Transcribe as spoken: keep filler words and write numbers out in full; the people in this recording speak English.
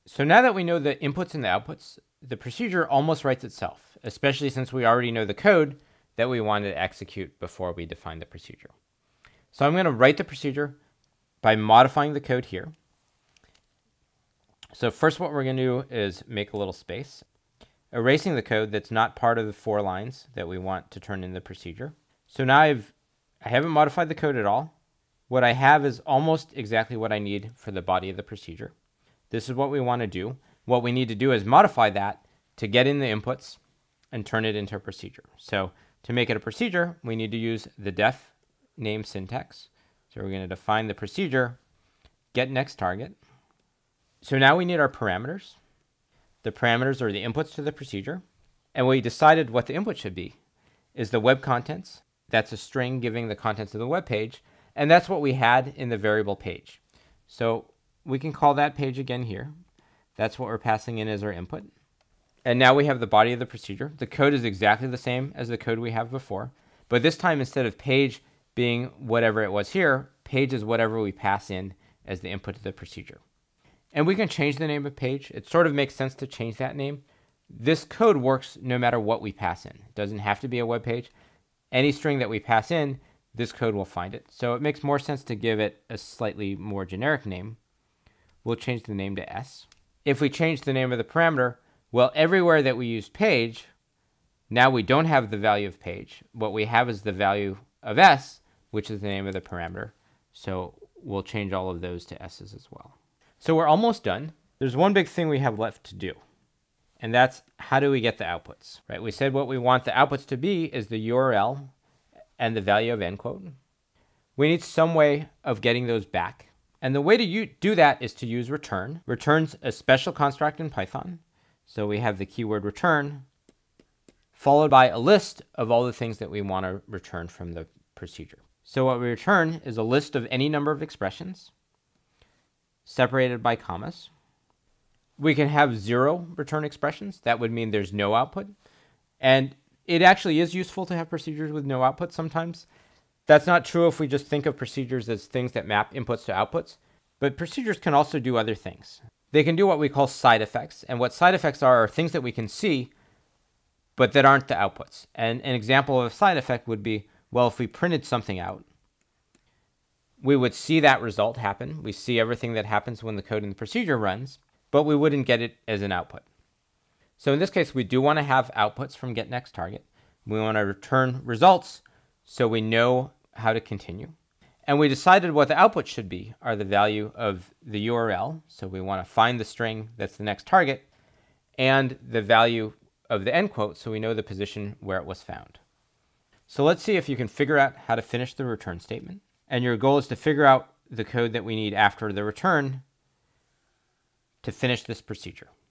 So now that we know the inputs and the outputs, the procedure almost writes itself, especially since we already know the code that we wanted to execute before we define the procedure. So I'm going to write the procedure by modifying the code here. So first what we're going to do is make a little space, erasing the code that's not part of the four lines that we want to turn in the procedure. So now I've, I haven't modified the code at all. What I have is almost exactly what I need for the body of the procedure. This is what we want to do. What we need to do is modify that to get in the inputs and turn it into a procedure. So to make it a procedure, we need to use the def name syntax. So we're going to define the procedure, get next target. So now we need our parameters. The parameters are the inputs to the procedure. And we decided what the input should be is the web contents. That's a string giving the contents of the web page. And that's what we had in the variable page. So we can call that page again here. That's what we're passing in as our input. And now we have the body of the procedure. The code is exactly the same as the code we have before. But this time, instead of page being whatever it was here, page is whatever we pass in as the input to the procedure. And we can change the name of page. It sort of makes sense to change that name. This code works no matter what we pass in. It doesn't have to be a web page. Any string that we pass in, this code will find it. So it makes more sense to give it a slightly more generic name. We'll change the name to S. If we change the name of the parameter, well, everywhere that we use page, now we don't have the value of page. What we have is the value of S, which is the name of the parameter. So we'll change all of those to S's as well. So we're almost done. There's one big thing we have left to do, and that's how do we get the outputs, right? We said what we want the outputs to be is the U R L and the value of end quote. We need some way of getting those back. And the way to do that is to use return. Return's a special construct in Python. So we have the keyword return followed by a list of all the things that we want to return from the procedure. So what we return is a list of any number of expressions separated by commas. We can have zero return expressions. That would mean there's no output. And it actually is useful to have procedures with no output sometimes. That's not true if we just think of procedures as things that map inputs to outputs, but procedures can also do other things. They can do what we call side effects, and what side effects are are things that we can see, but that aren't the outputs. And an example of a side effect would be, well, if we printed something out, we would see that result happen. We see everything that happens when the code in the procedure runs, but we wouldn't get it as an output. So in this case, we do want to have outputs from getNextTarget. We want to return results so we know how to continue. And we decided what the output should be are the value of the U R L. So we want to find the string that's the next target and the value of the end quote so we know the position where it was found. So let's see if you can figure out how to finish the return statement. And your goal is to figure out the code that we need after the return to finish this procedure.